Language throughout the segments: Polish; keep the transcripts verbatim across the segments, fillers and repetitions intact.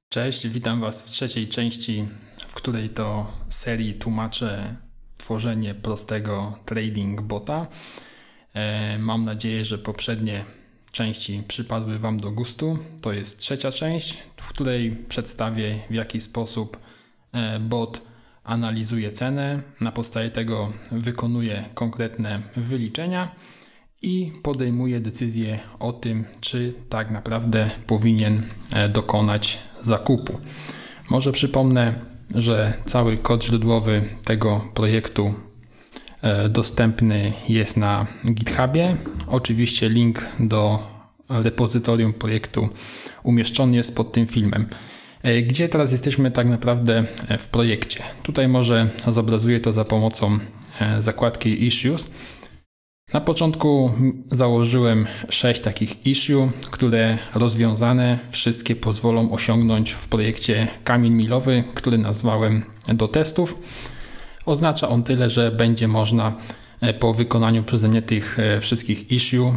Cześć, witam Was w trzeciej części, w której to serii tłumaczę tworzenie prostego trading bota. Mam nadzieję, że poprzednie części przypadły Wam do gustu. To jest trzecia część, w której przedstawię, w jaki sposób bot analizuje cenę, na podstawie tego wykonuje konkretne wyliczenia i podejmuje decyzję o tym, czy tak naprawdę powinien dokonać zakupu. Może przypomnę, że cały kod źródłowy tego projektu dostępny jest na GitHubie. Oczywiście link do repozytorium projektu umieszczony jest pod tym filmem. Gdzie teraz jesteśmy tak naprawdę w projekcie? Tutaj może zobrazuję to za pomocą zakładki Issues. Na początku założyłem sześć takich issue, które rozwiązane wszystkie pozwolą osiągnąć w projekcie kamień milowy, który nazwałem do testów. Oznacza on tyle, że będzie można po wykonaniu przeze mnie tych wszystkich issue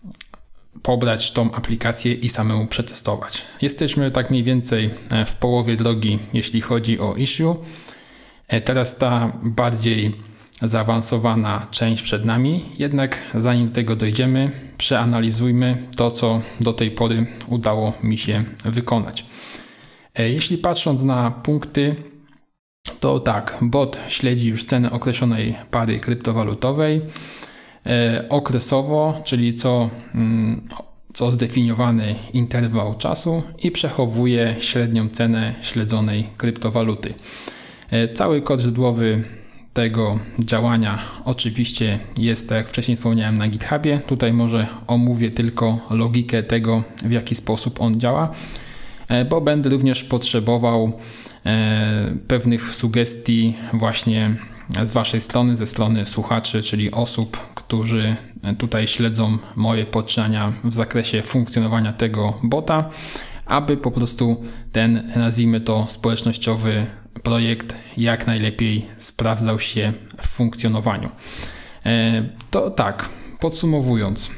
pobrać tą aplikację i samemu przetestować. Jesteśmy tak mniej więcej w połowie drogi, jeśli chodzi o issue. Teraz ta bardziej zaawansowana część przed nami, jednak zanim do tego dojdziemy, przeanalizujmy to, co do tej pory udało mi się wykonać. Jeśli patrząc na punkty, to tak, bot śledzi już cenę określonej pary kryptowalutowej okresowo, czyli co, co zdefiniowany interwał czasu i przechowuje średnią cenę śledzonej kryptowaluty. Cały kod źródłowy tego działania oczywiście jest, tak jak wcześniej wspomniałem, na GitHubie. Tutaj może omówię tylko logikę tego, w jaki sposób on działa, bo będę również potrzebował pewnych sugestii właśnie z Waszej strony, ze strony słuchaczy, czyli osób, którzy tutaj śledzą moje poczynania w zakresie funkcjonowania tego bota, aby po prostu ten, nazwijmy to, społecznościowy projekt jak najlepiej sprawdzał się w funkcjonowaniu. To tak, podsumowując,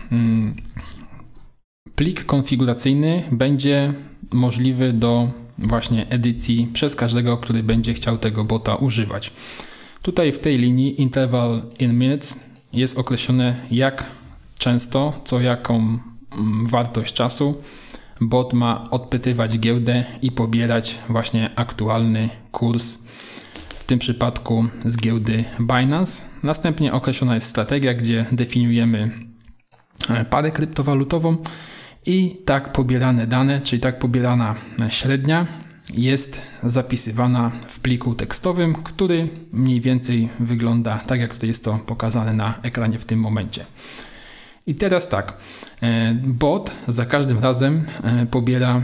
plik konfiguracyjny będzie możliwy do właśnie edycji przez każdego, który będzie chciał tego bota używać. Tutaj w tej linii interval in minutes jest określone, jak często, co jaką wartość czasu bot ma odpytywać giełdę i pobierać właśnie aktualny kurs, w tym przypadku z giełdy Binance. Następnie określona jest strategia, gdzie definiujemy parę kryptowalutową i tak pobierane dane, czyli tak pobierana średnia jest zapisywana w pliku tekstowym, który mniej więcej wygląda tak, jak tutaj jest to pokazane na ekranie w tym momencie. I teraz tak, bot za każdym razem pobiera,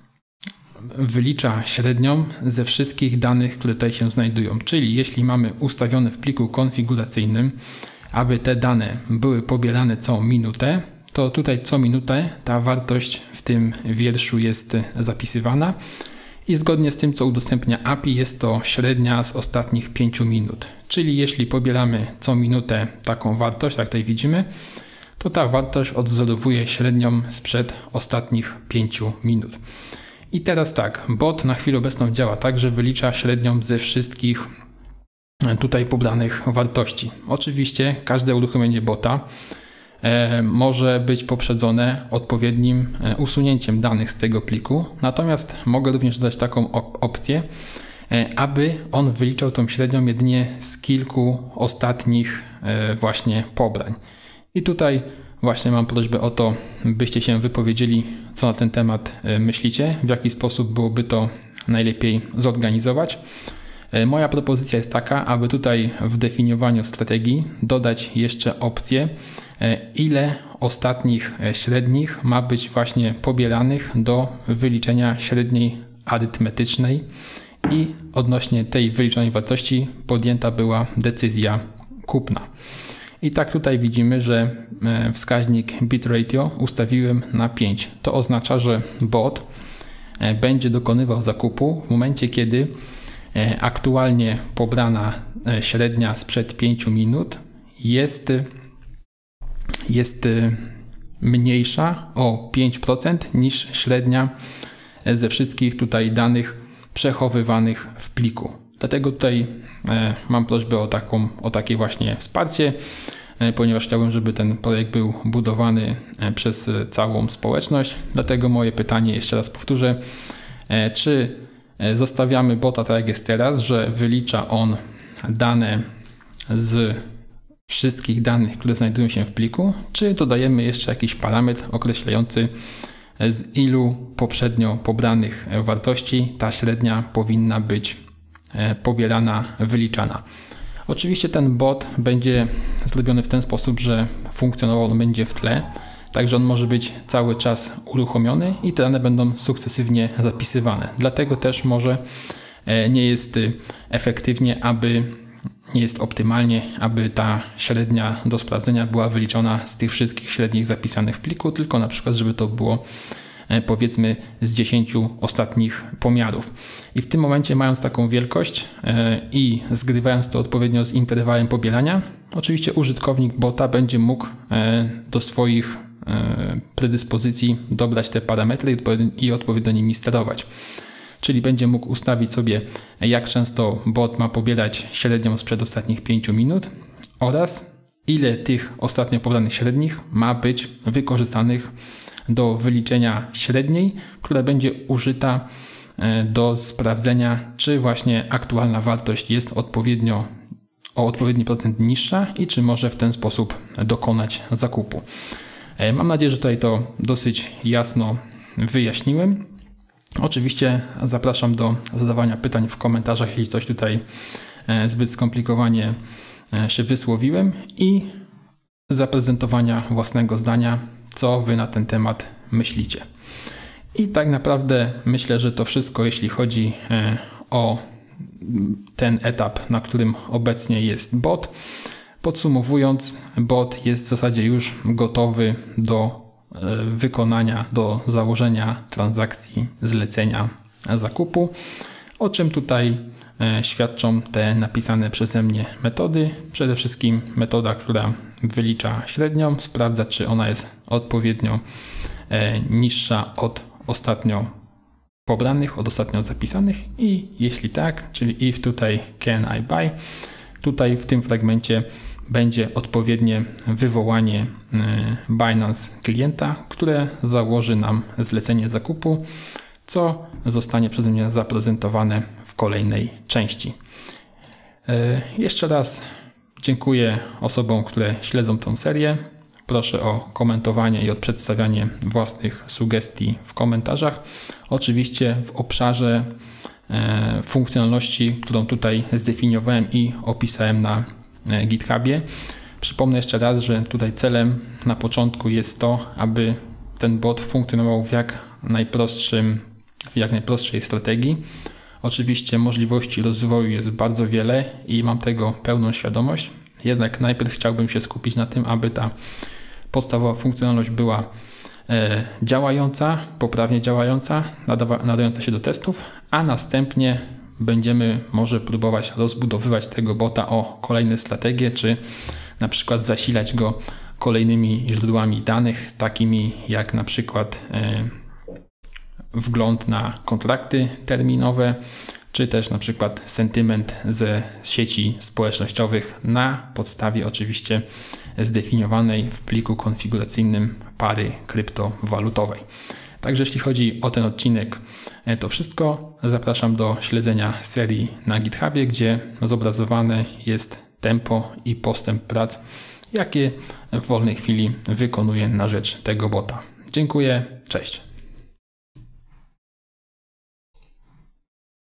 wylicza średnią ze wszystkich danych, które tutaj się znajdują. Czyli jeśli mamy ustawione w pliku konfiguracyjnym, aby te dane były pobierane co minutę, to tutaj co minutę ta wartość w tym wierszu jest zapisywana i zgodnie z tym, co udostępnia A P I, jest to średnia z ostatnich pięciu minut. Czyli jeśli pobieramy co minutę taką wartość, jak tutaj widzimy, to ta wartość odwzorowuje średnią sprzed ostatnich pięciu minut. I teraz tak, bot na chwilę obecną działa tak, że wylicza średnią ze wszystkich tutaj pobranych wartości. Oczywiście każde uruchomienie bota e, może być poprzedzone odpowiednim usunięciem danych z tego pliku, natomiast mogę również dodać taką op opcję, e, aby on wyliczał tą średnią jedynie z kilku ostatnich e, właśnie pobrań. I tutaj właśnie mam prośbę o to, byście się wypowiedzieli, co na ten temat myślicie, w jaki sposób byłoby to najlepiej zorganizować. Moja propozycja jest taka, aby tutaj w definiowaniu strategii dodać jeszcze opcję, ile ostatnich średnich ma być właśnie pobieranych do wyliczenia średniej arytmetycznej i odnośnie tej wyliczonej wartości podjęta była decyzja kupna. I tak tutaj widzimy, że wskaźnik bit ratio ustawiłem na pięć. To oznacza, że bot będzie dokonywał zakupu w momencie, kiedy aktualnie pobrana średnia sprzed pięciu minut jest, jest mniejsza o pięć procent niż średnia ze wszystkich tutaj danych przechowywanych w pliku. Dlatego tutaj mam prośbę o, taką, o takie właśnie wsparcie, ponieważ chciałbym, żeby ten projekt był budowany przez całą społeczność. Dlatego moje pytanie, jeszcze raz powtórzę, czy zostawiamy bota tak jak jest teraz, że wylicza on dane z wszystkich danych, które znajdują się w pliku, czy dodajemy jeszcze jakiś parametr określający, z ilu poprzednio pobranych wartości ta średnia powinna być pobierana, wyliczana. Oczywiście ten bot będzie zrobiony w ten sposób, że funkcjonował on będzie w tle, także on może być cały czas uruchomiony i te dane będą sukcesywnie zapisywane. Dlatego też może nie jest efektywnie, aby nie jest optymalnie, aby ta średnia do sprawdzenia była wyliczona z tych wszystkich średnich zapisanych w pliku, tylko na przykład, żeby to było powiedzmy z dziesięciu ostatnich pomiarów. I w tym momencie, mając taką wielkość i zgrywając to odpowiednio z interwałem pobierania, oczywiście użytkownik bota będzie mógł do swoich predyspozycji dobrać te parametry i odpowiednio nimi sterować. Czyli będzie mógł ustawić sobie, jak często bot ma pobierać średnią sprzed ostatnich pięciu minut oraz ile tych ostatnio pobranych średnich ma być wykorzystanych do wyliczenia średniej, która będzie użyta do sprawdzenia, czy właśnie aktualna wartość jest odpowiednio o odpowiedni procent niższa i czy może w ten sposób dokonać zakupu. Mam nadzieję, że tutaj to dosyć jasno wyjaśniłem. Oczywiście zapraszam do zadawania pytań w komentarzach, jeśli coś tutaj zbyt skomplikowanie się wysłowiłem, i zaprezentowania własnego zdania, co Wy na ten temat myślicie. I tak naprawdę myślę, że to wszystko, jeśli chodzi o ten etap, na którym obecnie jest bot. Podsumowując, bot jest w zasadzie już gotowy do wykonania, do założenia transakcji zlecenia zakupu, o czym tutaj świadczą te napisane przeze mnie metody. Przede wszystkim metoda, która wylicza średnią, sprawdza, czy ona jest odpowiednio niższa od ostatnio pobranych, od ostatnio zapisanych, i jeśli tak, czyli if tutaj can I buy, tutaj w tym fragmencie będzie odpowiednie wywołanie Binance klienta, które założy nam zlecenie zakupu, co zostanie przeze mnie zaprezentowane w kolejnej części. Jeszcze raz dziękuję osobom, które śledzą tą serię. Proszę o komentowanie i o przedstawianie własnych sugestii w komentarzach. Oczywiście w obszarze funkcjonalności, którą tutaj zdefiniowałem i opisałem na GitHubie. Przypomnę jeszcze raz, że tutaj celem na początku jest to, aby ten bot funkcjonował w jak najprostszym, w jak najprostszej strategii. Oczywiście możliwości rozwoju jest bardzo wiele i mam tego pełną świadomość. Jednak najpierw chciałbym się skupić na tym, aby ta podstawowa funkcjonalność była e, działająca, poprawnie działająca, nadawa, nadająca się do testów, a następnie będziemy może próbować rozbudowywać tego bota o kolejne strategie, czy na przykład zasilać go kolejnymi źródłami danych, takimi jak na przykład e, wgląd na kontrakty terminowe, czy też na przykład sentyment ze sieci społecznościowych na podstawie oczywiście zdefiniowanej w pliku konfiguracyjnym pary kryptowalutowej. Także jeśli chodzi o ten odcinek, to wszystko. Zapraszam do śledzenia serii na GitHubie, gdzie zobrazowane jest tempo i postęp prac, jakie w wolnej chwili wykonuję na rzecz tego bota. Dziękuję, cześć.